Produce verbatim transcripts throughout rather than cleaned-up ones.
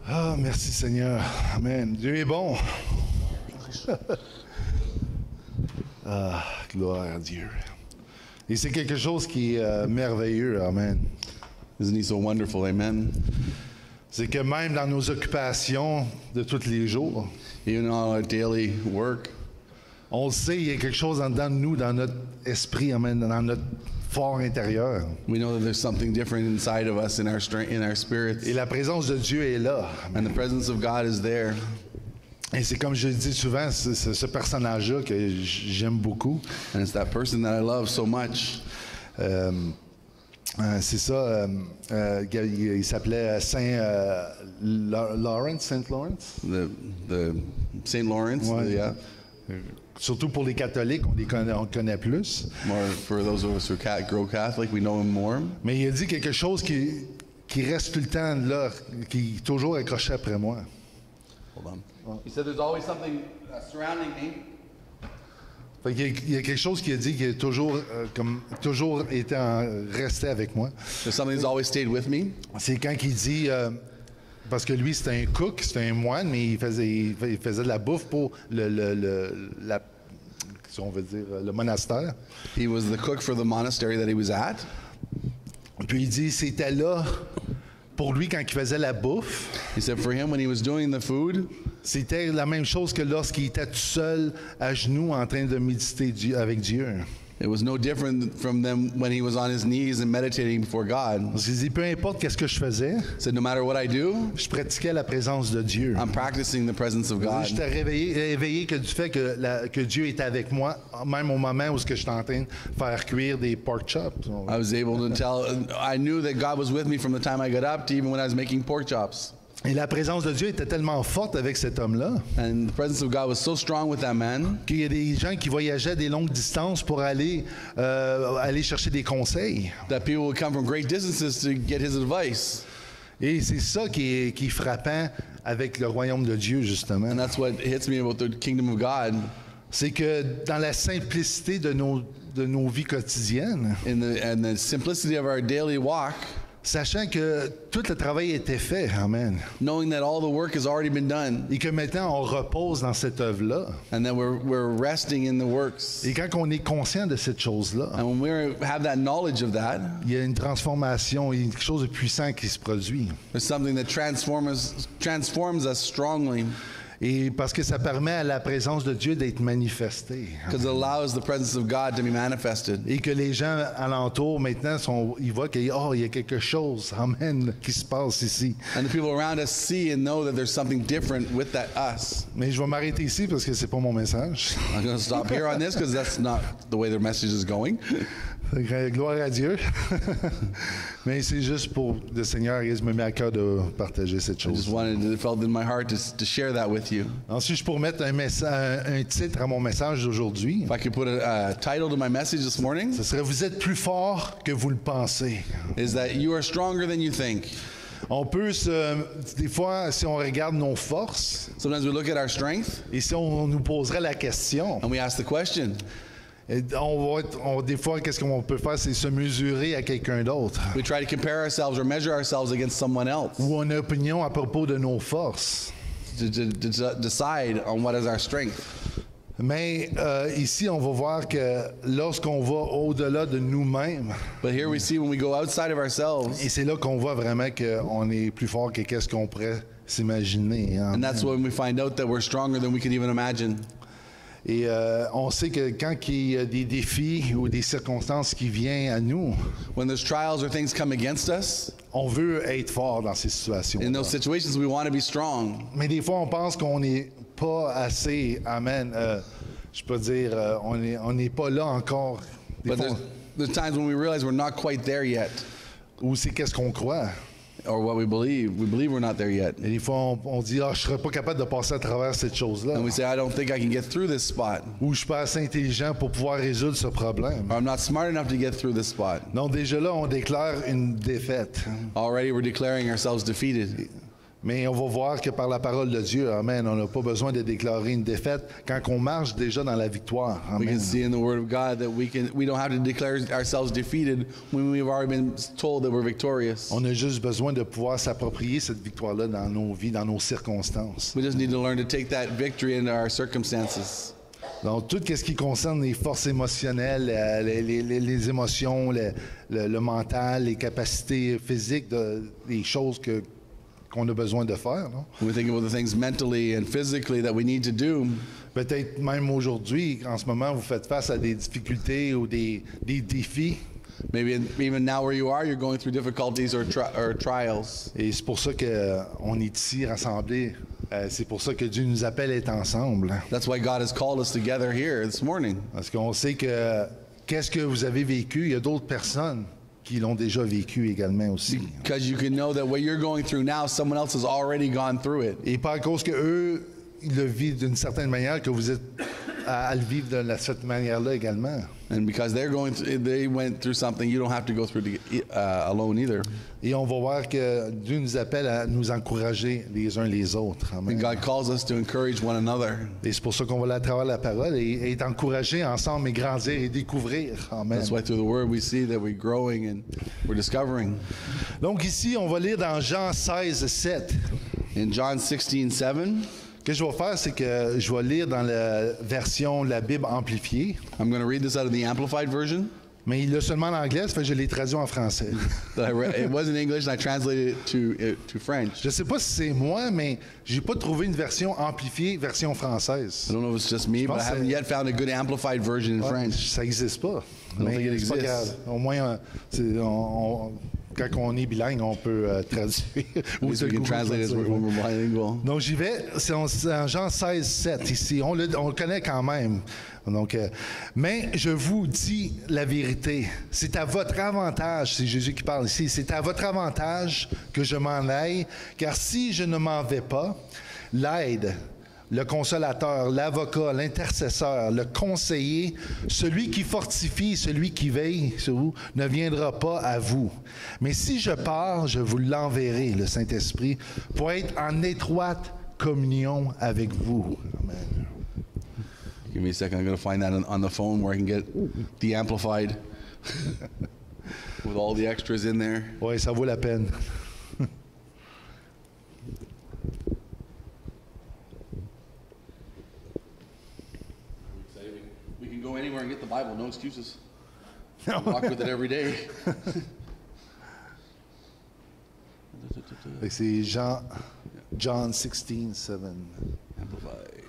Ah, merci Seigneur. Amen. Dieu est bon. Ah, gloire à Dieu. Et c'est quelque chose qui est euh, merveilleux. Amen. Isn't he so wonderful? Amen. C'est que même dans nos occupations de tous les jours, Even on our daily work, on le sait, il y a quelque chose en dedans de nous, dans notre esprit, amen, dans notre fort intérieur. we know that there's something different inside of us, in our strength, in our spirits, Et la présence de Dieu est là. and the presence of God is there. Et c'est comme je le dis souvent, c'est c'est ce personnage-là que j'aime beaucoup. And it's that person that I love so much. Euh, euh, c'est ça, euh, euh, il, il s'appelait Saint euh, Lawrence, Saint Lawrence. The the Saint Lawrence, Ouais. yeah. Surtout pour les catholiques, on les connaît, on le connaît plus. More for those of us who ca- grow Catholic, we know him more. Mais il a dit quelque chose qui, qui reste tout le temps là, qui est toujours accroché après moi. Hold on. He said, "There's always something uh, surrounding me." Fait qu'il y a, il y a quelque chose qui a dit qui a toujours, euh, comme, toujours été en- resté avec moi. There's something that's always stayed with me. C'est quand il dit, euh, parce que lui c'était un cook, c'était un moine, mais il faisait, il fais- il faisait de la bouffe pour le, le, le- la, si on veut dire, le monastère. He was the cook for the monastery that he was at. Puis il dit, c'était là pour lui quand il faisait la bouffe. He said for him when he was doing the food, C'était la même chose que lorsqu'il était tout seul à genoux en train de méditer Dieu- avec Dieu. it was no different from them when he was on his knees and meditating before God. Parce qu'il dit, peu importe qu'est-ce que je faisais, He said no matter what I do, je pratiquais la présence de Dieu. I'm practicing the presence of Je God. J'étais réveillé, réveillé que du fait que, la- que Dieu était avec moi, même au moment où ce que j'étais en train de faire cuire des pork chops. I was able to tell, I knew that God was with me from the time I got up to even when I was making pork chops. Et la présence de Dieu était tellement forte avec cet homme-là And the presence of God was so strong with that man qu'il y a des gens qui voyageaient des longues distances pour aller, euh, aller chercher des conseils. that people would come from great distances to get his advice. Et c'est ça qui est, qui est frappant avec le royaume de Dieu, justement. And that's what hits me about the kingdom of God. C'est que dans la simplicité de nos, de nos vies quotidiennes, In the, and the simplicity of our daily walk, sachant que tout le travail était fait, amen, knowing that all the work has already been done et que maintenant on repose dans cette œuvre-là. and that we're, we're resting in the works. Et quand on est conscient de cette chose-là, And when we have that knowledge of that, il y a une transformation, il y a quelque chose de puissant qui se produit. there's something that transforms us, transforms us strongly Et parce que ça permet à la présence de Dieu d'être manifestée. because it allows the presence of God to be manifested. Et que les gens alentour maintenant, sont, ils voient qu'il oh, il y a quelque chose, amen, qui se passe ici. And the people around us see and know that there's something different with that us. Mais je vais m'arrêter ici parce que c'est pas mon message. I'm going to stop here on this because that's not the way the message is going. Fait que, gloire à Dieu. Mais c'est juste pour le Seigneur, il me met à cœur de partager cette I just chose. wanted to, it felt in my heart to, to share that with you. Ensuite, je pourrais mettre un, messa- un titre à mon message d'aujourd'hui. If I could put a, a title to my message this morning, Ce serait « Vous êtes plus fort que vous le pensez ». is that you are stronger than you think. On peut se... Des fois, si on regarde nos forces, Sometimes we look at our strength et si on nous poserait la question, and we ask the question, et on va être, on- des fois, qu'est-ce qu'on peut faire, c'est se mesurer à quelqu'un d'autre. we try to compare ourselves or measure ourselves against someone else Ou on a une opinion à propos de nos forces. to, to, to decide on what is our strength. Mais euh, ici, on va voir que lorsqu'on va au-delà de nous-mêmes, But here we see when we go outside of ourselves, et c'est là qu'on voit vraiment qu'on est plus fort que qu'est-ce qu'on pourrait s'imaginer. hein. and that's when we find out that we're stronger than we could even imagine. Et euh, on sait que quand il y a des défis ou des circonstances qui viennent à nous, When there's trials or things come against us, on veut être fort dans ces situations. in those situations we want to be strong. Mais des fois, on pense qu'on n'est pas assez, amen, euh, je peux dire, euh, on n'est on n'est pas là encore. Des But fois, there's, there's times when we realize we're not quite there yet, ou c'est qu'est-ce qu'on croit. or what we believe. We believe we're not there yet. Et des fois, on, on dit, ah, je serais pas capable de passer à travers cette chose-là. And we say, I don't think I can get through this spot. Ou je suis pas assez intelligent pour pouvoir résoudre ce problème. Or I'm not smart enough to get through this spot. Donc déjà là, on déclare une défaite. Already we're declaring ourselves defeated. Mais on va voir que par la parole de Dieu, amen, on n'a pas besoin de déclarer une défaite quand on marche déjà dans la victoire. We Amen. can see in the Word of God that we can we don't have to declare ourselves defeated when we've already been told that we're victorious. On a juste besoin de pouvoir s'approprier cette victoire-là dans nos vies, dans nos circonstances. We just need to learn to take that victory into our circumstances. Donc, tout ce qui concerne les forces émotionnelles, euh, les, les- les- les émotions, le, le- le mental, les capacités physiques, de- des choses que, qu'on a besoin de faire, non? When we think about the things mentally and physically that we need to do, Peut-être même aujourd'hui, en ce moment, vous faites face à des difficultés ou des, des défis. maybe in- even now where you are, you're going through difficulties or, tri- or trials. Et c'est pour ça qu'on est ici rassemblés. Euh, c'est pour ça que Dieu nous appelle à être ensemble. That's why God has called us together here this morning. Parce qu'on sait que qu'est-ce que vous avez vécu, il y a d'autres personnes qui l'ont déjà vécu également aussi. Because you can know that what you're going through now, someone else has already gone through it. Et pas à cause qu'eux, ils le vivent d'une certaine manière, que vous êtes à, à le vivre de la- cette manière-là également. And because they're going through, they went through something, you don't have to go through to, uh, alone either. Et on va voir que Dieu nous appelle à nous encourager les uns les autres. And Amen. God calls us to encourage one another. Et c'est pour ça qu'on va aller à travers la parole et, et être encouragés ensemble et grandir et découvrir. Amen. That's why through the Word we see that we're growing and we're discovering. Donc ici, on va lire dans Jean seize, sept. In John sixteen seven, Ce que je vais faire, c'est que je vais lire dans la version de la Bible amplifiée. I'm going to read this out of the Amplified Version. Mais il l'a seulement en anglais, ça fait que je l'ai traduit en français. That I read, it was in English and I translated it to, it, to French. Je sais pas si c'est moi, mais j'ai pas trouvé une version amplifiée, version I française. don't know if it's just me, but I pense haven't que- yet found a good Amplified Version in Ouais, French. ça n'existe pas. don't Mais think it c'est pas exists. grave. Au moins, euh, c'est- on- on- quand on est bilingue, on peut euh, traduire. At Ou least we se can translate it Google when we're bilingual. Donc j'y vais, c'est en, c'est en Jean seize, sept ici. On le, on le connaît quand même. Donc, euh, mais je vous dis la vérité. C'est à votre avantage, c'est Jésus qui parle ici, c'est à votre avantage que je m'en aille, car si je ne m'en vais pas, l'aide, le consolateur, l'avocat, l'intercesseur, le conseiller, celui qui fortifie, celui qui veille sur vous, ne viendra pas à vous. Mais si je pars, je vous l'enverrai, le Saint-Esprit, pour être en étroite communion avec vous. Amen. Give me a second. I'm going to find that on, on the phone where I can get the Amplified with all the extras in there. Oui, ça vaut la peine. We can go anywhere and get the Bible, no excuses. Walk with it every day. Fait que c'est Jean, John sixteen, seven. Amplified.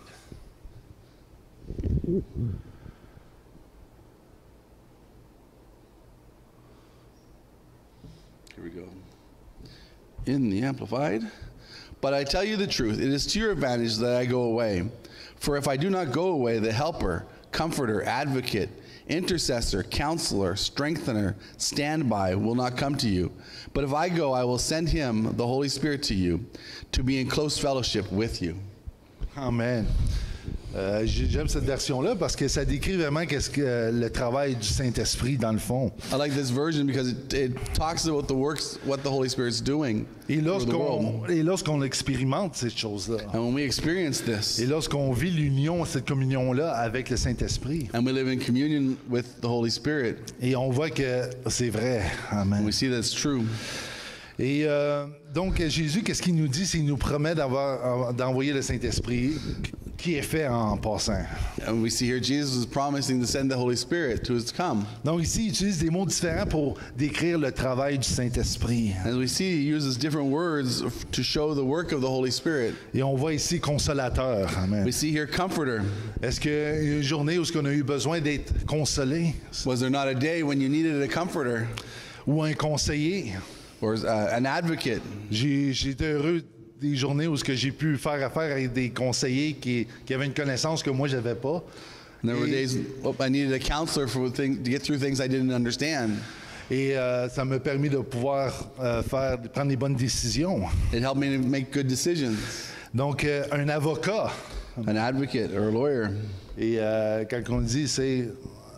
Here we go. In the Amplified. But I tell you the truth, it is to your advantage that I go away. For if I do not go away, the helper, comforter, advocate, intercessor, counselor, strengthener, standby will not come to you. But if I go, I will send him, the Holy Spirit, to you, to be in close fellowship with you. Amen. Euh, j'ai- J'aime cette version-là parce que ça décrit vraiment qu'est-ce que euh, le travail du Saint-Esprit dans le fond. I like this version because it, it talks about the works, what the Holy Spirit's doing Et through the world. lorsqu'on et lorsqu'on expérimente ces choses-là, And when we experience this, et lorsqu'on vit l'union, cette communion-là avec le Saint-Esprit, and we live in communion with the Holy Spirit, et on voit que c'est vrai. and Amen. we see that's true. Et euh, donc Jésus, qu'est-ce qu'il nous dit? C'est qu'il nous promet d'avoir, d'envoyer le Saint-Esprit, qui est fait en passant. And we see here Jesus is promising to send the Holy Spirit to us to come. Donc ici, il utilise des mots différents pour décrire le travail du Saint-Esprit. As we see, he uses different words to show the work of the Holy Spirit. Et on voit ici consolateur. Amen. We see here comforter. Est-ce qu'il y a une journée où on a eu besoin d'être consolé Was there not a day when you needed a comforter ou un conseiller? or uh, an advocate? J'ai j'ai été heureux des journées où ce que j'ai pu faire affaire avec des conseillers qui, qui avaient une connaissance que moi j'avais pas. And there were Et- days oh, I needed a counselor for things, to get through things I didn't understand. Et euh, ça m'a permis de pouvoir euh, faire, de prendre les bonnes décisions. It helped me to make good decisions. Donc, euh, un avocat. An advocate or a lawyer. Et euh, quand on dit, c'est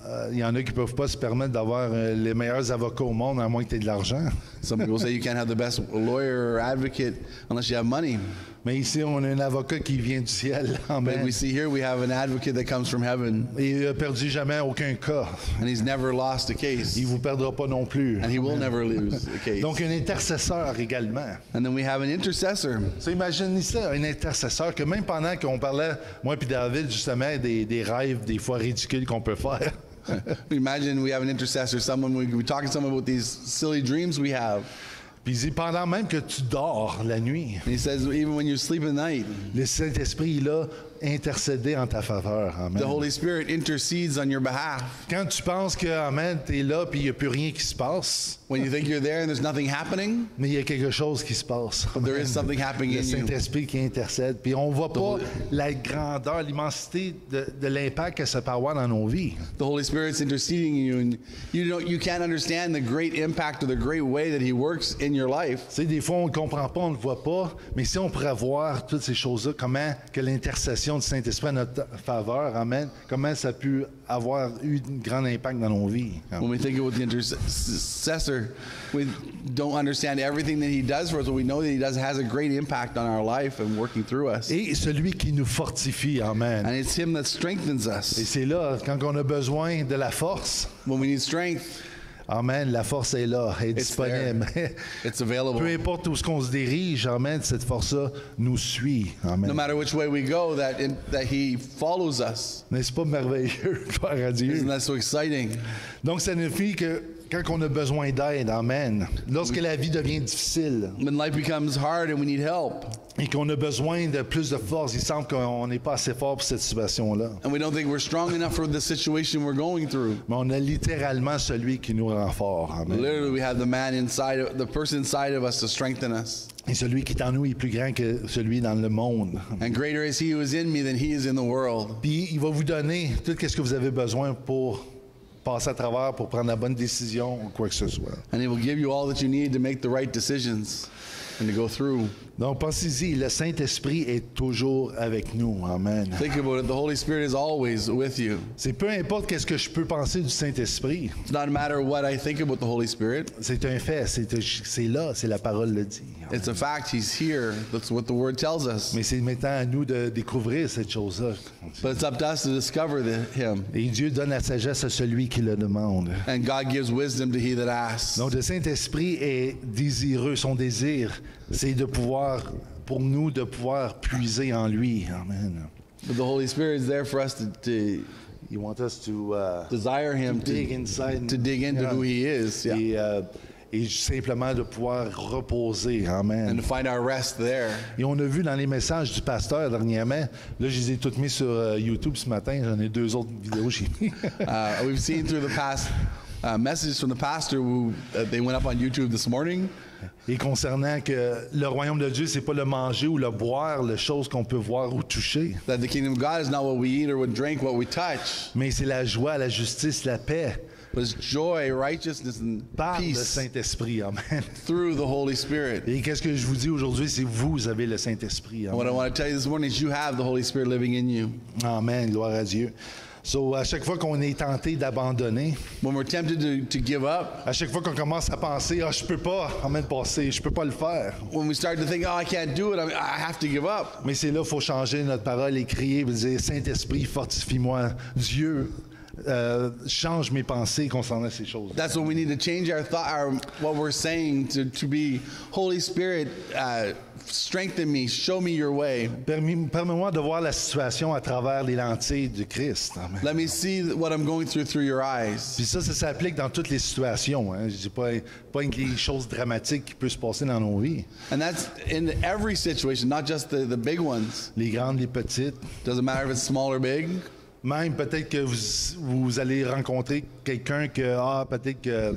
euh, il y en a qui ne peuvent pas se permettre d'avoir euh, les meilleurs avocats au monde à moins que tu aies de l'argent. Some people say you can't have the best lawyer or advocate unless you have money. Mais ici, on a un avocat qui vient du ciel. But Amen. we see here we have an advocate that comes from heaven, Et il n'a perdu jamais aucun cas. and he's never lost a Il case, ne vous perdra pas non plus. and he will never lose a case. Donc, un intercesseur également. And then we have an intercessor. So, imagine ça, un intercesseur que même pendant qu'on parlait, moi et David, justement, des, des rêves des fois ridicules qu'on peut faire. Imagine we have an intercessor, someone we we talking to someone about these silly dreams we have. Puis il dit, pendant même que tu dors la nuit, And he says even when you sleep at night, le Saint-Esprit, il a intercédé en ta faveur. Amen. the Holy Spirit intercedes on your behalf. Quand tu penses que, amen, tu es là puis il n'y a plus rien qui se passe, When you think you're there and there's nothing happening, mais il y a quelque chose qui se passe. but there is something happening Le in you. Saint-Esprit qui intercède. Puis on ne voit pas la grandeur, l'immensité de, de l'impact que ça peut avoir dans nos vies. The Holy Spirit's interceding in you, and you don't, you can't understand the great impact or the great way that He works in your life. Tu sais, des fois, on ne comprend pas, on ne le voit pas, mais si on pourrait voir toutes ces choses-là, comment que l'intercession du Saint-Esprit à notre faveur, amen, comment ça a pu avoir eu un grand impact dans nos vies. When we think about the intercessor, we don't understand everything that He does for us, but we know that He does has a great impact on our life and working through us. Et celui qui nous fortifie, amen. And it's Him that strengthens Et us. c'est là, quand on a besoin de la force, When we need strength, amen, la force est là, elle est It's disponible. it's Peu available. importe où ce qu'on se dirige, amen, cette force-là nous suit, No amen. matter which way we go, that in, that He follows us. N'est-ce pas merveilleux, gloire à Dieu? Isn't that so exciting? Donc, ça signifie que quand on a besoin d'aide, amen, lorsque la vie devient difficile When life becomes hard and we need help, et qu'on a besoin de plus de force, il semble qu'on n'est pas assez fort pour cette situation-là. and we don't think we're strong enough for the situation we're going through. Mais on a littéralement celui qui nous rend fort, amen. Literally, we have the man inside, of, the person inside of us to strengthen us. Et celui qui est en nous est plus grand que celui dans le monde. And greater is He who is in me than he is in the world. Puis il va vous donner tout ce que vous avez besoin pour passer à travers, pour prendre la bonne décision ou quoi que ce soit. And He will give you all that you need to make the right decisions and to go through. Donc pensez-y, le Saint-Esprit est toujours avec nous. Amen. Think about it. The Holy Spirit is always with you. C'est peu importe qu'est-ce que je peux penser du Saint-Esprit. It's not a matter what I think about the Holy Spirit. C'est un fait, c'est c'est là, c'est la parole le dit. It's a fact. He's here. That's what the Word tells us. Mais c'est maintenant à nous de découvrir cette chose-là. But it's up to us to discover the, Him. Et Dieu donne la sagesse à celui qui le demande. And God gives wisdom to he that asks. Donc le Saint-Esprit est désireux, son désir, c'est de pouvoir, pour nous, de pouvoir puiser en lui. Amen. But the Holy Spirit is there for us to, to You want us to, uh, desire Him, to dig to, inside, to dig into yeah. who He is. Yeah. Et, euh, et simplement de pouvoir reposer. Amen. And to find our rest there. Et on a vu dans les messages du pasteur dernièrement, là je les ai toutes mis sur euh, YouTube ce matin, j'en ai deux autres vidéos que j'ai mis. Uh, we've seen through the past uh, messages from the pastor who uh, they went up on YouTube this morning. Et concernant que le royaume de Dieu, c'est pas le manger ou le boire, les choses qu'on peut voir ou toucher, That the kingdom of God is not what we eat or what drink, what we touch, mais c'est la joie, la justice, la paix but it's joy, righteousness, and par le peace Saint-Esprit. Amen. through the Holy Spirit. Et qu'est-ce que je vous dis aujourd'hui, c'est vous avez le Saint-Esprit. And what I Amen. want to tell you this morning is you have the Holy Spirit living in you. Amen, gloire à Dieu. So, à chaque fois qu'on est tenté d'abandonner, When we're tempted to, to give up, à chaque fois qu'on commence à penser, ah, je peux pas, amen, passer, je peux pas le faire. when we start to think, oh, I can't do it, I, mean, I have to give up. Mais c'est là qu'il faut changer notre parole et crier, et dire, Saint-Esprit, fortifie-moi. Dieu, euh, change mes pensées concernant ces choses. That's when we need to change our thought, our, what we're saying to, to be, Holy Spirit, uh, strengthen me, show me your way. Permis- Permets-moi de voir la situation à travers les lentilles du Christ. Amen. Let me see what I'm going through through your eyes. Puis ça, ça s'applique dans toutes les situations. Hein. Je dis pas, pas une des choses dramatiques qui peuvent se passer dans nos vies. And that's in every situation, not just the, the big ones. Les grandes, les petites. Doesn't matter if it's small or big. Même peut-être que vous, vous allez rencontrer quelqu'un que, ah, peut-être que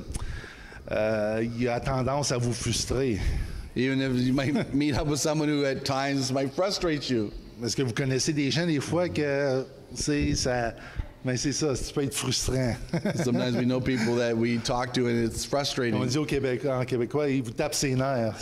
euh, il a tendance à vous frustrer. Even if you might meet up with someone who at times might frustrate you. Est-ce que vous connaissez des gens des fois que c'est ça, mais c'est ça, ça peut être frustrant. Sometimes we know people that we talk to and it's On frustrating. dit au Québec, en québécois, il vous tape ses nerfs.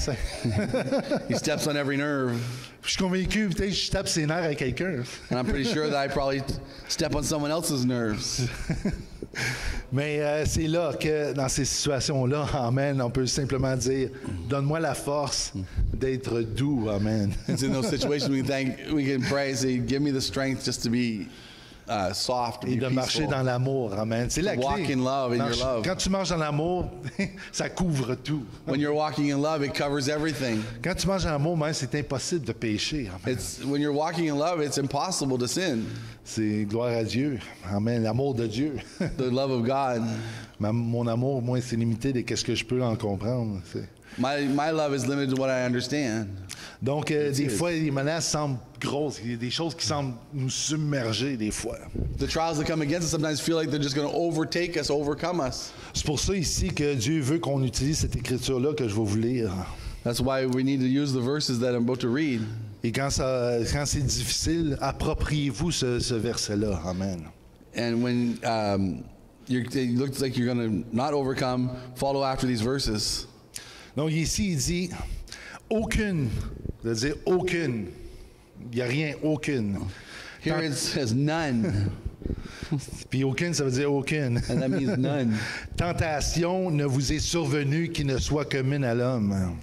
He steps on every nerve. Je suis convaincu, peut-être que je tape ses nerfs à quelqu'un. And I'm pretty sure that I probably step on someone else's nerves. Mais euh, c'est là que, dans ces situations-là, amen, on peut simplement dire, donne-moi la force d'être doux, amen. It's in those situations we thank, we can pray, say, give me the strength just to be uh, soft, to Et be de marcher peaceful. dans l'amour, amen. C'est la To walk clé. in love, in your Marche- love. Quand tu marches dans l'amour, ça couvre tout. When you're walking in love, it covers everything. Quand tu marches dans l'amour, même, c'est impossible de pécher. Amen. It's when you're walking in love, it's impossible to sin. C'est gloire à Dieu. Amen. L'amour de Dieu. The love of God. Ma- Mon amour, moi, c'est limité de qu'est-ce que je peux en comprendre. c'est- My my love is limited to what I understand. Donc, euh, des it. fois, les menaces semblent grosses. Il y a des choses qui semblent nous submerger, des fois. The trials that come against us sometimes feel like they're just going to overtake us, overcome us. C'est pour ça ici que Dieu veut qu'on utilise cette écriture-là que je vais vous lire. That's why we need to use the verses that I'm about to read. Et quand, ça, quand c'est difficile, appropriez-vous ce, ce verset-là. Amen. And when um, you're, it looks like you're going to not overcome, follow after these verses. Donc ici, il dit aucune. Ça veut dire aucune. Il n'y a rien, aucune. Here it says none, Puis aucune, ça veut dire aucune. and that means none. Tentation ne vous est survenue qui ne soit commune à l'homme.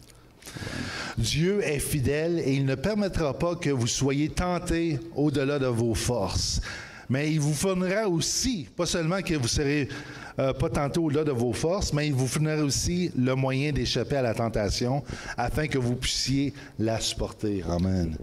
Dieu est fidèle et il ne permettra pas que vous soyez tentés au-delà de vos forces. Mais il vous fournira aussi, pas seulement que vous serez euh, pas tentés au-delà de vos forces, mais il vous fournira aussi le moyen d'échapper à la tentation afin que vous puissiez la supporter. Amen.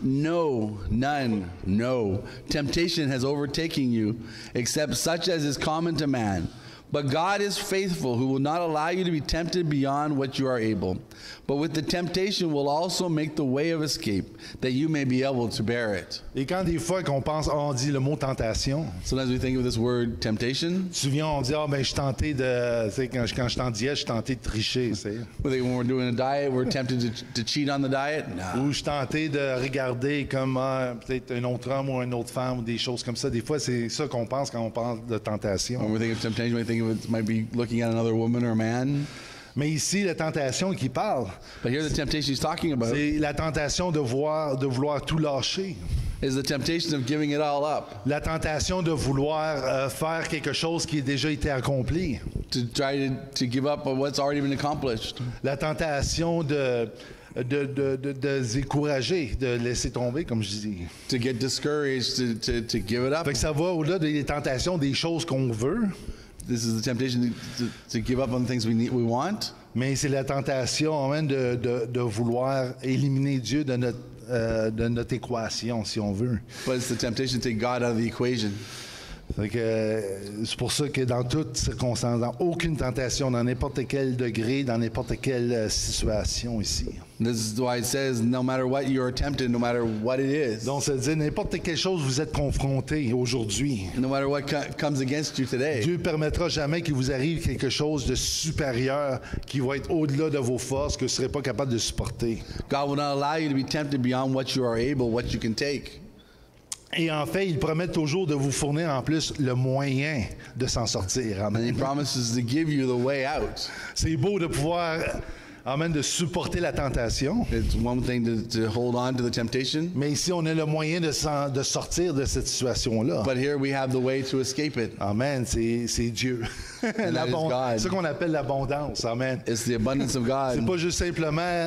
No, none, no. Temptation has overtaken you, except such as is common to man. But God is faithful, who will not allow you to be tempted beyond what you are able. But with the temptation will also make the way of escape, that you may be able to bear it. Et quand des fois qu'on pense, oh, on dit le mot tentation, Sometimes we think of this word temptation. tu viens, on dit, ah, ben, je suis tenté de, tu sais, quand, je- quand je suis en diète, je suis tenté de tricher, tu sais. We think when we're doing a diet, we're tempted to, to cheat on the diet. No. Ou je suis tenté de regarder comme ah, peut-être un autre homme ou une autre femme ou des choses comme ça. Des fois, c'est ça qu'on pense quand on parle de tentation. When we think of temptation, we think of it might be looking at another woman or man. Mais ici, la tentation qui parle, But here the temptation he's talking about c'est la tentation de, voir, de vouloir tout lâcher. is the temptation of giving it all up, La tentation de vouloir euh, faire quelque chose qui a déjà été accompli. to try to, to give up on what's already been accomplished. La tentation de, de, de, de, de se décourager, de laisser tomber, comme je dis. To get discouraged, to, to, to give it up. Fait que ça va au-delà des tentations, des choses qu'on veut, This is the temptation to, to, to give up on the things we need, we want. mais c'est la tentation même de, de, de vouloir éliminer Dieu de notre, euh, de notre équation, si on veut. But it's the temptation to take God out of the equation. Fait que, euh, c'est pour ça que dans toutes circonstances, dans aucune tentation, dans n'importe quel degré, dans n'importe quelle euh, situation ici. This is why it says, no matter what you are tempted, no matter what it is, Donc, ça veut dire n'importe quelle chose vous êtes confronté aujourd'hui. no matter what co- comes against you today, Dieu ne permettra jamais qu'il vous arrive quelque chose de supérieur qui va être au-delà de vos forces, que vous ne serez pas capable de supporter. God will not allow you to be tempted beyond what you are able, what you can take. Et en fait, il promet toujours de vous fournir en plus le moyen de s'en sortir. And he Amen. promises to give you the way out. C'est beau de pouvoir, amen, de supporter la tentation. It's one thing to, to hold on to the temptation, Mais ici, on a le moyen de, s'en- de sortir de cette situation-là. but here we have the way to escape it. Amen, c'est c'est Dieu. that is L'abon- God. C'est ce qu'on appelle l'abondance. Amen. It's the abundance of C'est God. pas juste simplement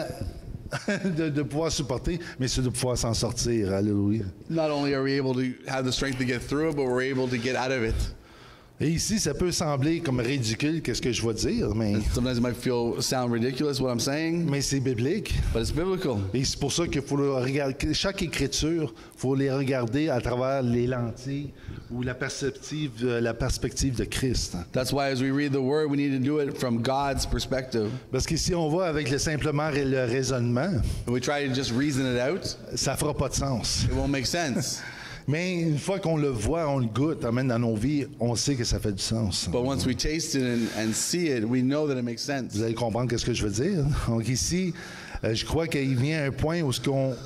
de, de pouvoir supporter, mais c'est de pouvoir s'en sortir. Alléluia. Not only are we able to have the strength to get through it, but we're able to get out of it. Et ici, ça peut sembler comme ridicule, qu'est-ce que je vais dire, mais, Sometimes it might feel sound ridiculous what I'm saying, mais c'est biblique. but it's biblical. Et c'est pour ça qu'il faut le regarder. Chaque écriture, il faut les regarder à travers les lentilles ou la perspective, euh, la perspective de Christ. That's why as we read the word, we need to do it from God's perspective. Parce qu'ici, on va avec le, simplement le raisonnement, If we try to just reason it out, ça fera pas de sens. it won't make sense. Mais une fois qu'on le voit, on le goûte, amène dans nos vies, on sait que ça fait du sens. But once we taste it and, and see it, we know that it makes sense. Vous allez comprendre ce que je veux dire. Donc ici, euh, je crois qu'il vient un point où ce qu'on,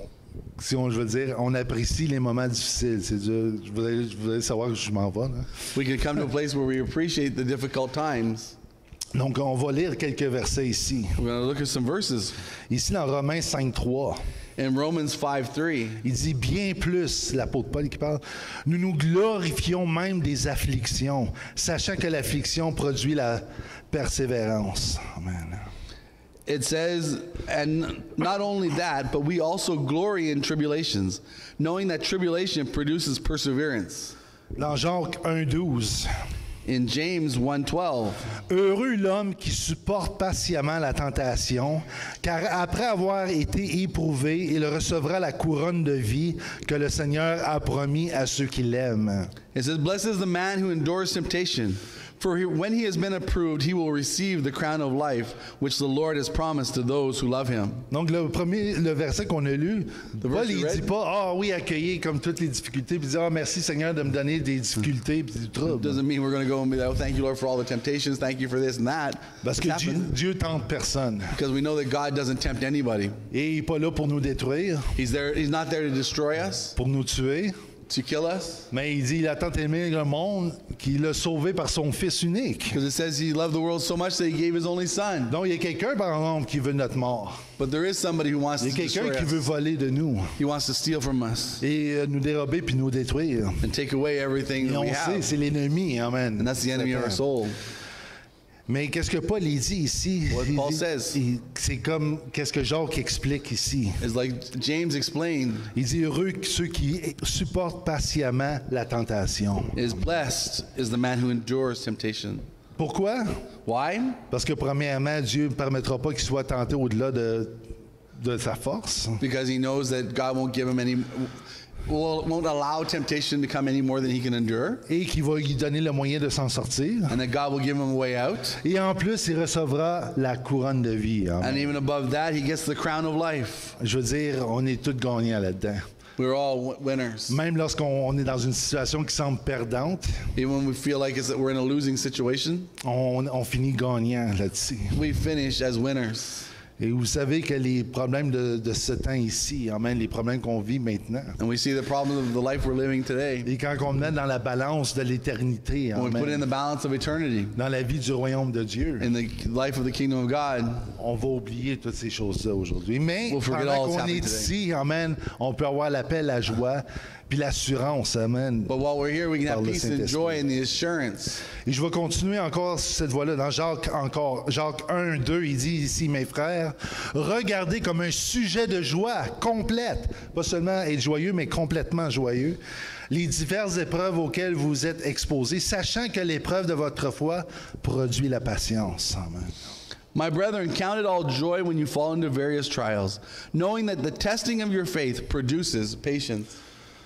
si on, je veux dire, on apprécie les moments difficiles. C'est dur. Je voudrais, je voudrais savoir que je m'en vais. Là. We can come to a place where we appreciate the difficult times. Donc on va lire quelques versets ici. We're going to look at some verses. Ici dans Romains cinq trois. In Romans five three, Il dit bien plus, l'apôtre Paul qui parle, nous nous glorifions même des afflictions, sachant que l'affliction produit la persévérance. Amen. it says, and not only that, but we also glory in tribulations, knowing that tribulation produces perseverance. Dans Jacques un douze, In James one twelve, heureux l'homme qui supporte patiemment la tentation, car après avoir été éprouvé, il recevra la couronne de vie que le Seigneur a promis à ceux qui l'aiment. it says, blessed is the man who endures temptation, for he, when he has been approved, he will receive the crown of life, which the Lord has promised to those who love him. Donc le premier, le verset qu'on a lu, Paul verse il you dit read? pas ah oui accueillir comme toutes les difficultés, puis dire ah merci Seigneur de me donner des difficultés puis du trouble. Doesn't mean we're going to go and be like, oh, thank you, Lord, for all the temptations. Thank you for this and that. Parce que It's Dieu, happened. Dieu tente personne. Because we know that God doesn't tempt anybody. Et il n'est pas là pour nous détruire, He's there. He's not there to destroy us, pour nous tuer, to kill us. mais il dit il a tant aimé le monde qu'il l'a sauvé par son Fils unique. Because it says he loved the world so much that he gave his only son. Donc il y a quelqu'un par exemple qui veut notre mort. But there is somebody who wants Il y to a quelqu'un destroy qui veut us. voler de nous He wants to steal from us et euh, nous dérober puis nous détruire. and take away everything Et that on we sait, have. c'est l'ennemi, amen. And that's the enemy of our soul. Mais qu'est-ce que Paul il dit ici? What Il Paul dit- says. il- C'est comme qu'est-ce que Jacques explique ici. It's like James explained, Il dit heureux ceux qui supportent patiemment la tentation. is blessed is the man who endures temptation. Pourquoi? Why? Parce que premièrement, Dieu ne permettra pas qu'il soit tenté au-delà de, de sa force. Because he knows that God won't give him any, will, won't allow temptation to come any more than he can endure. Et qu'il va lui donner le moyen de s'en sortir. And that God will give him a way out. Et en plus, il recevra la couronne de vie. Amen. And even above that, he gets the crown of life. Je veux dire, on est tous gagnants là-dedans. We're all w- winners. Même lorsqu'on on est dans une situation qui semble perdante, Even when we feel like it's, we're in a losing situation, on, on finit gagnant là-dessus. we finish as winners. Et vous savez que les problèmes de, de ce temps ici, amen, les problèmes qu'on vit maintenant, And we see the problem of the life we're living today. et quand on met dans la balance de l'éternité, When we put it in amen, the balance of eternity, dans la vie du royaume de Dieu, in the life of the kingdom of God, on va oublier toutes ces choses-là aujourd'hui. Mais We'll forget pendant all that's qu'on est happening ici, amen, on peut avoir la paix, la joie, puis l'assurance, amen. but while we're here, we can Par have le peace and Saint-Esprit. joy and the assurance. Et je vais continuer encore sur cette voie-là. Dans Jacques, encore, Jacques un, deux, il dit ici, mes frères, regardez comme un sujet de joie complète, pas seulement être joyeux, mais complètement joyeux, les diverses épreuves auxquelles vous êtes exposés, sachant que l'épreuve de votre foi produit la patience. Amen. My brethren, count it all joy when you fall into various trials, knowing that the testing of your faith produces patience.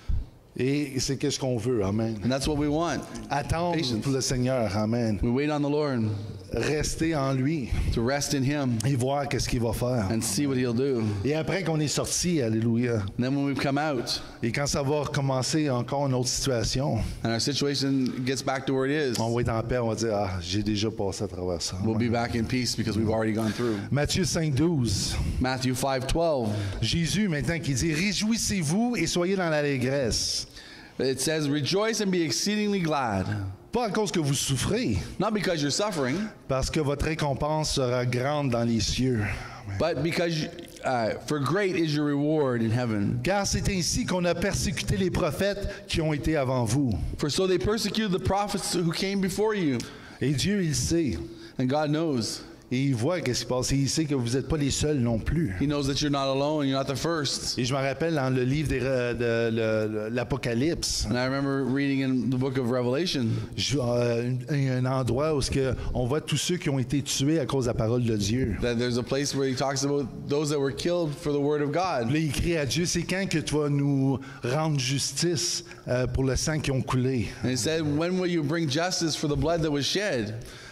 Et c'est qu'est-ce qu'on veut. Amen. And that's what we want. Attendre Patience. pour le Seigneur. Amen. We wait on the Lord Rester en lui to rest in him et voir qu'est-ce qu'il va faire. and see what he'll do. Et après qu'on est sorti, alléluia, And then when we've come out et quand ça va recommencer encore une autre situation, and our situation gets back to where it is, on va être en paix, on va dire, ah, j'ai déjà passé à travers ça. we'll be back in peace because we've already gone through. Matthieu cinq, douze. Matthew five twelve. Jésus, maintenant, qui dit, réjouissez-vous et soyez dans l'allégresse. It says, rejoice and be exceedingly glad, Pas à cause que vous souffrez, not because you're suffering, parce que votre récompense sera grande dans les cieux. but because uh, for great is your reward in heaven. Car c'est ainsi qu'on a persécuté les prophètes qui ont été avant vous. For so they persecuted the prophets who came before you. Et Dieu, il sait. And God knows. Et il voit qu'est-ce qui se passe. Et il sait que vous n'êtes pas les seuls non plus. He knows that you're not alone, you're not the first. Et je me rappelle dans le livre des- de, de- de l'Apocalypse, And I remember reading in the book of Revelation, je- euh, un, un endroit où ce que on voit tous ceux qui ont été tués à cause de la parole de Dieu. that there's a place where he talks about those that were killed for the word of God. Là, il crie à Dieu, c'est quand que tu vas nous rendre justice euh, pour le sang qui ont coulé. And he said, when will you bring justice for the blood that was shed?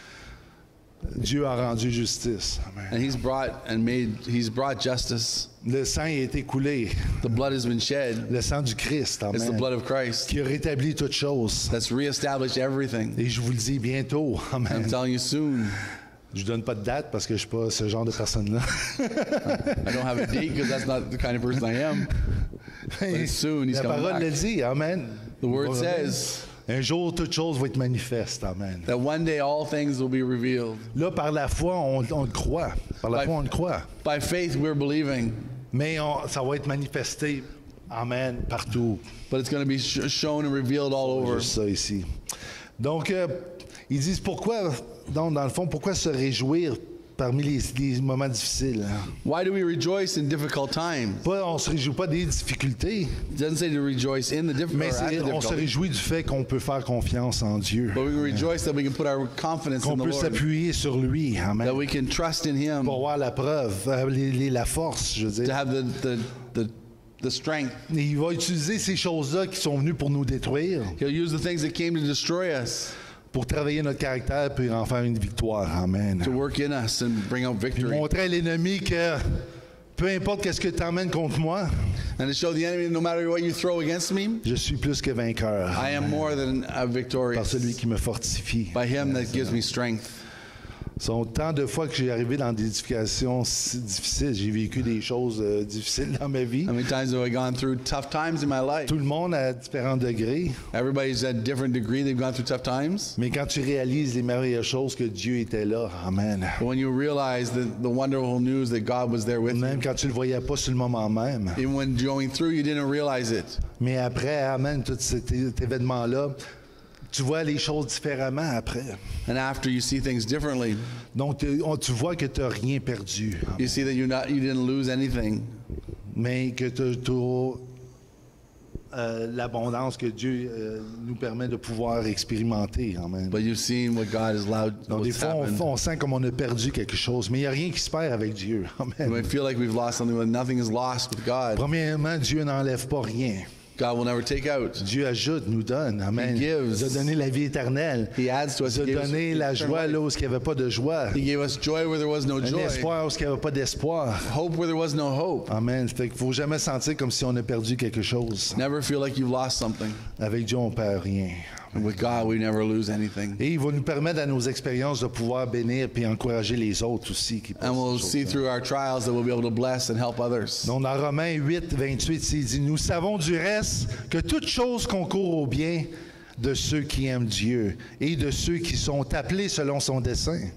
Dieu a rendu justice. Amen. And he's brought and made, he's brought justice. Le sang a été coulé. The blood has been shed. Le sang du Christ, It's the amen, blood of Christ qui a rétabli toutes choses. that's reestablished everything. Et je vous le dis bientôt. I'm Amen. telling you soon. Je ne donne pas de date parce que je ne suis pas ce genre de personne-là. I don't have a date because that's not the kind of person I am. it's soon, he's La coming parole back. le dit. Amen. The word Amen. says Un jour, toutes choses vont être manifestes. Amen. that one day all things will be revealed. Là, par la foi, on, on le croit. Par la By- foi, on le croit. By faith, we're believing. Mais on- ça va être manifesté, amen, partout. But it's going to be sh- shown and revealed all over. Juste ça ici. Donc, euh, ils disent pourquoi, donc, dans le fond, pourquoi se réjouir parmi les, les moments difficiles? Hein? Why do we rejoice in difficult times? Pas, on ne se réjouit pas des difficultés, It doesn't say to rejoice in the difficult mais or at c'est- the on se difficulty, réjouit du fait qu'on peut faire confiance en Dieu, but we rejoice that we can put our confidence qu'on in the peut Lord, s'appuyer sur lui, amen, that we can trust in Him, pour voir la preuve, euh, les- les- la force, je veux to dire. have the, the, the, the strength. Et il va utiliser ces choses-là qui sont venues pour nous détruire, He'll use the things that came to destroy us pour travailler notre caractère puis en faire une victoire, amen. to work in us and bring out Puis victory. montrer à l'ennemi que peu importe qu'est-ce que tu emmènes contre moi, And to show the enemy, no matter what you throw against me, je suis plus que vainqueur I am more than uh, par victorious celui qui me fortifie. by Him that gives me strength. Ce sont tant de fois que j'ai arrivé dans des situations si difficiles. J'ai vécu des choses euh, difficiles dans ma vie. How many times have I gone through tough times in my life? Tout le monde à différents degrés. Everybody's at different degree. They've gone through tough times. Mais quand tu réalises les merveilleuses choses que Dieu était là, amen. But when you realize the, the wonderful news that God was there with you, Même quand tu le voyais pas sur le moment même. even when going through, you didn't realize it. Mais après, amen, tout cet, cet événement-là, tu vois les choses différemment après. And after, you see things differently. Donc, tu, on- tu vois que tu n'as rien perdu, You see that you're not, you didn't lose anything, mais que tu as euh, l'abondance que Dieu euh, nous permet de pouvoir expérimenter. Amen. but you've seen what God has allowed, Donc, des what's fois, happened. on, on sent comme on a perdu quelque chose, mais il n'y a rien qui se perd avec Dieu. You Amen. might feel like we've lost something, but nothing is lost with God. Premièrement, Dieu n'enlève pas rien. God will never take out. Dieu ajoute, nous donne. Amen. He gives. Il nous a donné la vie éternelle. He adds to us. Il He nous a gave us donné la eternal joie life. là où il n'y avait pas de joie. He gave us joy where there was no Un joy, espoir où il n'y avait pas d'espoir. hope where there was no hope. Amen. Fait qu'il faut jamais sentir comme si on a perdu quelque chose. Never feel like you've lost something. Avec Dieu, on perd rien. And with God, we never lose anything. Et il va nous permettre à nos expériences de pouvoir bénir et encourager les autres aussi. Qui passent And we'll ces see choses-là. through our trials that we'll be able to bless and help others. Donc, dans Romains huit, vingt-huit, il dit, nous savons du reste que toute chose concourt au bien de ceux qui aiment Dieu et de ceux qui sont appelés selon son dessein.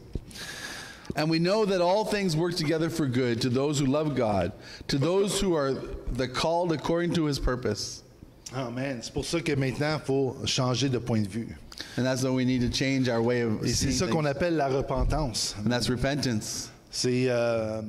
And we know that all things work together for good to those who love God, to those who are the called according to His purpose. Amen. C'est pour ça que maintenant, il faut changer de point de vue. And that's why we need to change our way of Et c'est seeing ça qu'on things. appelle la repentance. And that's repentance. C'est euh,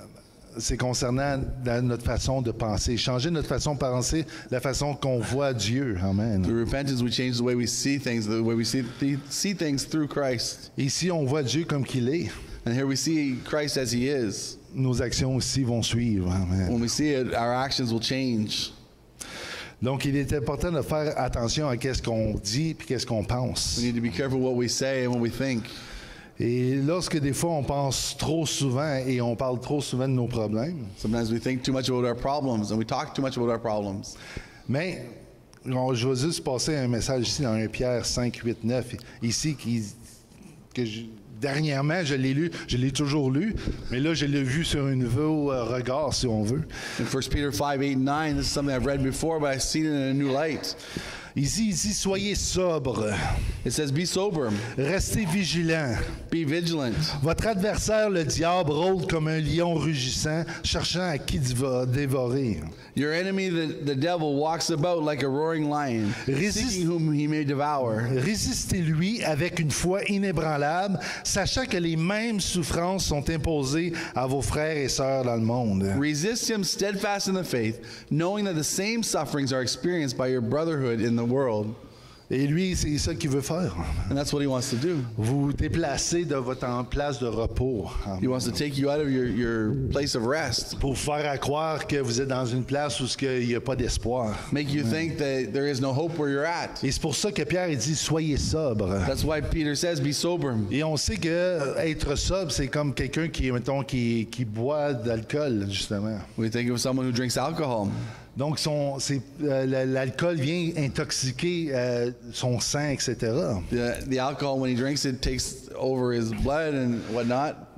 c'est concernant la- notre façon de penser. Changer notre façon de penser, la façon qu'on voit Dieu. Amen. Through repentance, we change the way we see things, the way we see, see things through Christ. Ici, on voit Dieu comme qu'il est. And here we see Christ as He is. Nos actions aussi vont suivre. Amen. When we see it, our actions will change. Donc, il est important de faire attention à qu'est-ce qu'on dit puis qu'est-ce qu'on pense. We need to be careful what we say and what we think. Et lorsque des fois on pense trop souvent et on parle trop souvent de nos problèmes, Sometimes we think too much about our problems and we talk too much about our problems. mais on- je vais juste passer un message ici dans un Pierre cinq, huit, neuf, ici qui, que je- dernièrement je l'ai lu, je l'ai toujours lu, mais là je l'ai vu sur un nouveau euh, regard si on veut. In First Peter five, eight, and nine, this is something I've read before, but I've seen it in a new light. Ici, il dit soyez sobre, It says, be sober, restez vigilants. be vigilant. Votre adversaire, le diable, rôde comme un lion rugissant, cherchant à qui va dévorer. Your enemy, the, the devil, walks about like a roaring lion, Resist- seeking whom he may devour. Résistez-lui avec une foi inébranlable, sachant que les mêmes souffrances sont imposées à vos frères et sœurs dans le monde. Resist him steadfast in the faith, knowing that the same sufferings are experienced by your brotherhood in the world. Et lui, c'est ça qu'il veut faire. And that's what he wants to do. Vous déplacer de votre en place de repos He wants to take you out of your, your place of rest, pour vous faire à croire que vous êtes dans une place où il n'y a pas d'espoir. make you think that there is no hope where you're at. Et c'est pour ça que Pierre il dit soyez sobre. That's why Peter says, be sober. Et on sait que euh, être sobre, c'est comme quelqu'un qui, mettons, qui, qui boit d'alcool, justement. We think of someone who drinks alcohol. Donc, son, c'est, euh, la- l'alcool vient intoxiquer euh, son sang, et cetera. The, the alcohol, when he drinks it, takes over his blood and whatnot.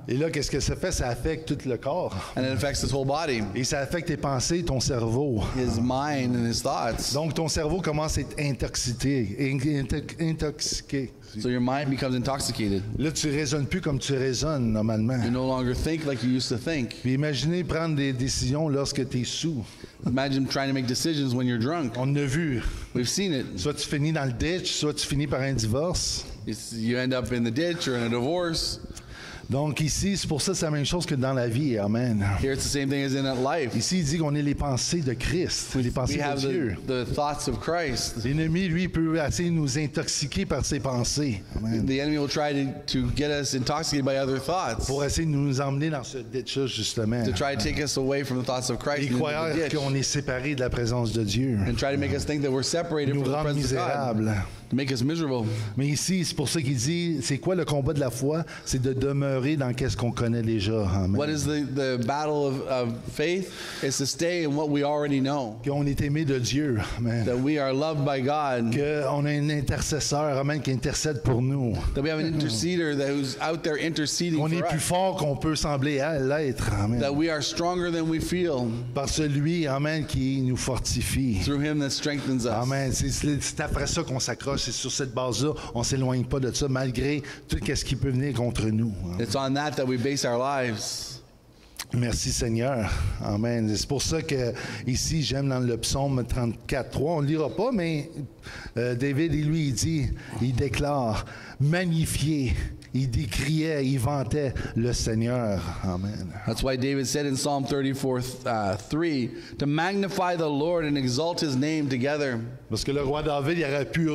Et là, qu'est-ce que ça fait? Ça affecte tout le corps. and it affects his whole body, Et ça affecte tes pensées, ton cerveau. his mind and his thoughts. Donc, ton cerveau commence à être intoxiqué. in- intoxiqué. So your mind becomes intoxicated. Là, tu raisonnes plus comme tu raisonnes normalement. You no longer think like you used to think. Puis imaginez prendre des décisions lorsque tu es sous. Imagine trying to make decisions when you're drunk. On l'a vu. We've seen it. Soit tu finis dans le ditch, soit tu finis par un divorce. It's, you end up in the ditch or in a divorce. Donc ici, c'est pour ça que c'est la même chose que dans la vie. Amen. Here it's the same thing as in that life. Ici, il dit qu'on est les pensées de Christ, les pensées We have de Dieu. the, the thoughts of Christ. L'ennemi, lui, peut essayer de nous intoxiquer par ses pensées. Amen. The enemy will try to, to get us intoxicated by other thoughts, Pour essayer de nous emmener dans ce ditch-là, justement. to try to take us away from the thoughts of Christ Et and into croire the ditch, qu'on est séparés de la présence de Dieu. and try to make us think that we're separated Nous from the rendre presence of God, misérables. to make us miserable. Mais ici, c'est pour ça qu'il dit, c'est quoi le combat de la foi? C'est de demeurer dans qu'est-ce qu'on connaît déjà. Amen. What is the, the battle of, of faith? It's to stay in what we already know, Qu'on est aimé de Dieu. Amen. that we are loved by God, Qu'on a un intercesseur, amen, qui intercède pour nous. that we have an interceder that who's out there interceding On est for plus us, fort qu'on peut sembler à l'être. Amen. that we are stronger than we feel Par celui, amen, qui nous fortifie. through him that strengthens us. Amen. C'est c'est après ça qu'on s'accroche. C'est sur cette base-là. On ne s'éloigne pas de ça, malgré tout ce qui peut venir contre nous. It's on that that we base our lives. Merci Seigneur. Amen. C'est pour ça que ici, j'aime dans le psaume trente-quatre trois, on ne le lira pas, mais euh, David, il, lui, il dit, il déclare, magnifié, il décriait, il vantait le Seigneur. Amen. That's why David said in Psalm thirty-four, uh, three, to magnify the Lord and exalt his name together. Parce que le roi David, il aurait pu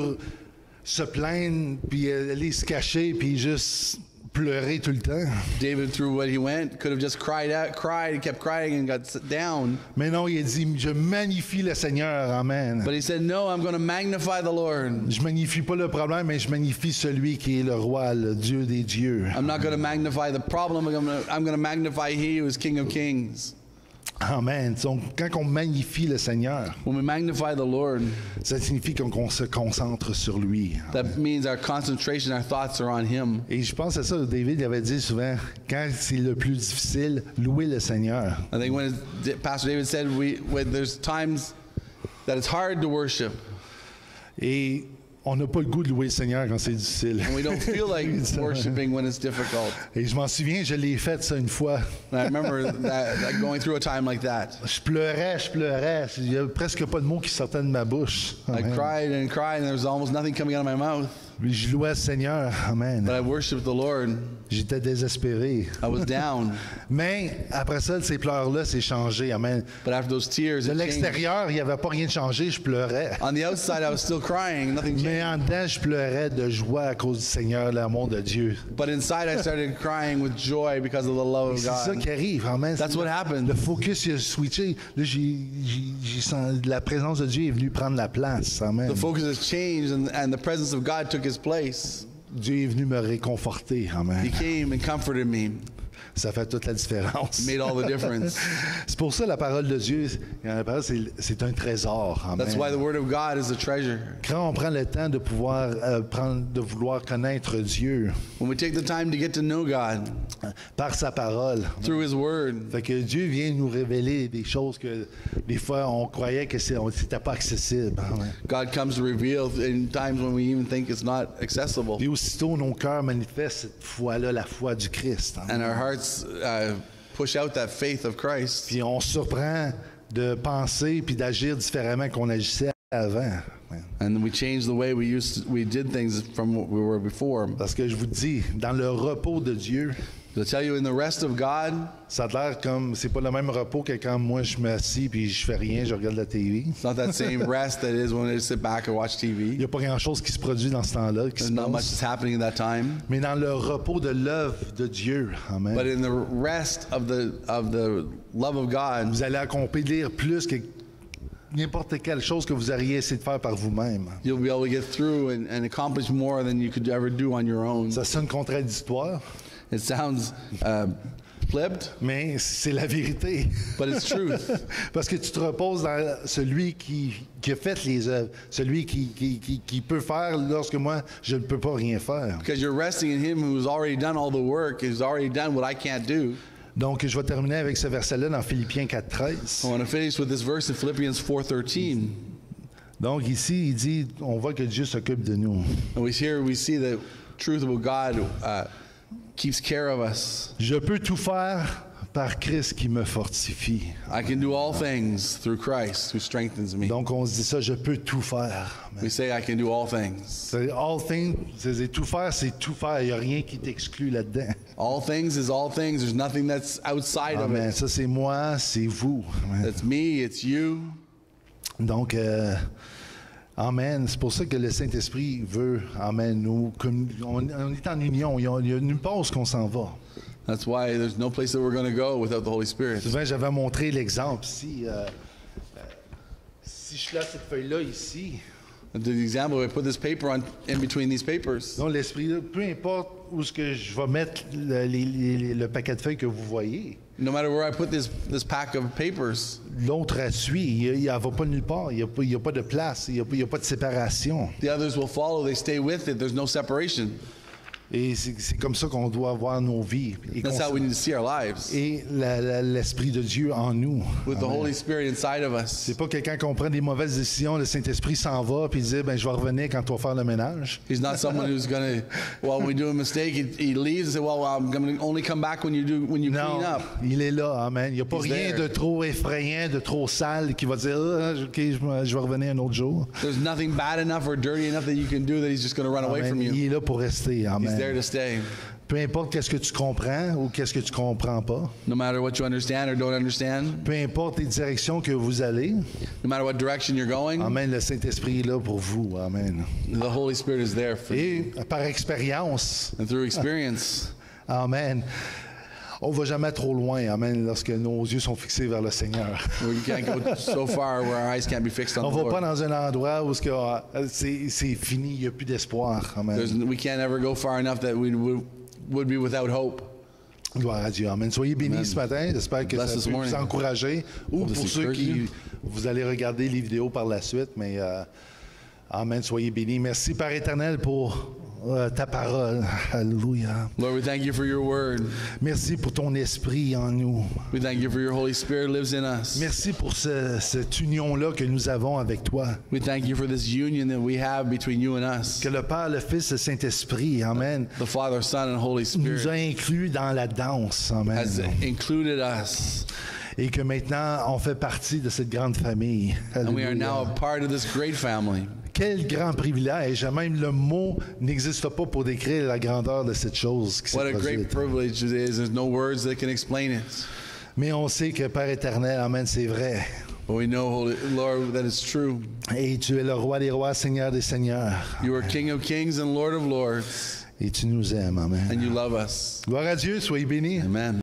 se plaindre, puis aller se cacher, puis juste pleurer tout le temps. David, through what he went, could have just cried out, cried, kept crying and got sit down. Mais non, il a dit, je magnifie le Seigneur. Amen. But he said, no, I'm going to magnify the Lord. Je magnifie pas le problème, mais je magnifie celui qui est le roi, le Dieu des dieux. I'm not going to magnify the problem. I'm going to, I'm going to magnify he who is King of Kings. Amen. Donc, quand on magnifie le Seigneur, When we magnify the Lord, ça signifie qu'on qu'on se concentre sur lui. that means our concentration, our thoughts are on him. Et je pense à ça, David il avait dit souvent, quand c'est le plus difficile, louez le Seigneur. I think when it, Pastor David said, we, when there's times that it's hard to worship, Et on n'a pas le goût de louer le Seigneur quand c'est difficile. and we don't feel like worshiping when it's difficult. Et je m'en souviens, je l'ai fait ça une fois. And I remember that, that going through a time like that. Je pleurais, je pleurais. Il n'y a presque pas de mots qui sortaient de ma bouche. I Amen. cried and cried, and there was almost nothing coming out of my mouth. Puis je louais le Seigneur. Amen. But I worshiped the Lord. J'étais désespéré. I was down. Mais après ça, ces pleurs-là, c'est changé. Amen. But after those tears, De it changed. l'extérieur, il n'y avait pas rien de changé, je pleurais. On the outside, I was still crying. Nothing changed. Mais en dedans, je pleurais de joie à cause du Seigneur, l'amour de Dieu. But inside, I started crying with joy because of the love of C'est ça God. qui arrive. Amen. That's what happened. Le focus il a switché. Là, j'ai, j'ai, j'ai senti- la présence de Dieu est venue prendre la place. Amen. The focus has changed, and, and the presence of God took his place. Dieu est venu me réconforter. Amen. He came and comforted me. Ça fait toute la différence. Made all the difference. C'est pour ça la parole de Dieu, la parole, c'est, c'est un trésor. Amen. That's why the word of God is a treasure. Quand on prend le temps de pouvoir euh, prendre, de vouloir connaître Dieu When we take the time to get to know God par sa parole, through his word, fait que Dieu vient nous révéler des choses que des fois on croyait que c'est, on- c'était pas accessible. Amen. God comes to reveal in times when we even think it's not accessible. Et aussitôt nos cœurs manifestent cette foi-là, la foi du Christ. Amen. And our hearts uh, push out that faith of Christ. Puis on se surprend de penser puis d'agir différemment qu'on agissait avant. Amen. And we change the way we used to, we did things from what we were before. Parce que je vous dis, dans le repos de Dieu, To tell you, in the rest of God, ça a l'air comme, c'est pas le même repos que quand moi je m'assis puis je fais rien, je regarde la T V. it's not that same rest that it is when I sit back and watch T Il V. n'y a pas grand-chose qui se produit dans ce temps-là, qui There's se not much passe. that's happening at that time. Mais dans le repos de l'œuvre de Dieu, amen, But in the rest of the of the love of God, vous allez accomplir plus que n'importe quelle chose que vous auriez essayé de faire par vous-même. you'll be able to get through and, and accomplish more than you could ever do on your own. Ça sonne contradictoire, It sounds uh, flipped, mais c'est la vérité. but it's truth. Parce que tu te reposes dans celui qui, qui a fait les œuvres, celui qui, qui, qui, qui peut faire lorsque moi, je ne peux pas rien faire. Because you're resting in him who's already done all the work, who's already done what I can't do. Donc, je vais terminer avec ce verset-là dans Philippiens quatre treize. I want to finish with this verse in Philippians four thirteen. Donc, ici, il dit, on voit que Dieu s'occupe de nous. And we here we see the truth of God uh, keeps care of us. Je peux tout faire par Christ qui me fortifie. I can do all things through Christ who strengthens me. Donc, on se dit ça, je peux tout faire. We say I can do all things. C'est all things, c'est tout faire, c'est tout faire. Il n'y a rien qui t'exclut là-dedans. All things is all things. There's nothing that's outside of Amen. it. Ça, c'est moi, c'est vous. Amen. It's me, it's you. Donc, euh, Amen. C'est pour ça que le Saint-Esprit veut, Amen, nous, comme on, on est en union. Il y a, il y a nulle part où on s'en va. That's why there's no place that we're going to go without the Holy Spirit. Souvent, j'avais montré l'exemple. Si, euh, euh, si je laisse cette feuille-là ici, The example, I put this paper on in between these papers. donc l'Esprit, là, peu importe où ce que je vais mettre le, les- les- le paquet de feuilles que vous voyez, No matter where I put this this pack of papers, l'autre elle suit. Il ne va pas nulle part. Il n'y a, pas- il y a pas de place. Il n'y a, pas- il y a pas de séparation. the others will follow. They stay with it. There's no separation. Et c'est c'est comme ça qu'on doit voir nos vies. Et, That's qu'on- how we need to see our lives, et la- la- l'Esprit de Dieu en nous. with the Amen. Holy Spirit inside of us. C'est pas que quand on prend des mauvaises décisions, le Saint-Esprit s'en va puis il dit ben je vais revenir quand tu vas faire le ménage. He's not someone who's going to, well, when we do a mistake, he, he leaves and say, well, I'm going to only come back when you do when you Non, clean up. il est là, amen. Il n'y a pas He's rien there. de trop effrayant, de trop sale qui va dire ah, ok, je, me- je vais revenir un autre jour. There's nothing bad enough or dirty enough that you can do that he's just going to run away Amen. from you. Il est là pour rester, He's there amen. to stay. Peu importe qu'est-ce que tu comprends ou qu'est-ce que tu comprends pas, No matter what you understand or don't understand, peu importe les directions que vous allez, no matter what direction you're going, amen. Le Saint-Esprit est là pour vous, amen. the Holy Spirit is there for you. Et par expérience, And through experience, amen. On va jamais trop loin, amen, lorsque nos yeux sont fixés vers le Seigneur. we can't go so far where our eyes can't be fixed on On the va pas Lord. dans un endroit où ce que, ah, c'est c'est fini, il n'y a plus d'espoir, There's, amen. we can't ever go far enough that we would, would be without hope. Gloire à Dieu, amen. Soyez bénis Amen. ce matin. J'espère que Bless ça this peut morning. vous encourager. Ou Hope this pour ceux encourage qui you. vous allez regarder les vidéos par la suite, mais euh, amen. Soyez bénis. Merci Père éternel pour euh, ta parole. Alléluia. Lord, we thank you for your word. Merci pour ton esprit en nous. We thank you for your Holy Spirit lives in us. Merci pour ce- cette union-là que nous avons avec toi. We thank you for this union that we have between you and us. Que le Père, le Fils, le Saint-Esprit, amen, The Father, Son, and Holy nous a Spirit inclus dans la danse, amen. has included us. Et que maintenant, on fait partie de cette grande famille. And we are Alléluia. now a part of this great family. Quel grand privilège. Même le mot n'existe pas pour décrire la grandeur de cette chose qui s'est What a great produite. privilege it is. There's no words that can explain it. Mais on sait que Père éternel, amen, c'est vrai. But we know, Holy Lord, that it's true. Et tu es le roi des rois, Seigneur des seigneurs. You are King of kings and Lord of lords, Et tu nous aimes, amen. and you love us. Gloire à Dieu, soyez bénis. Amen.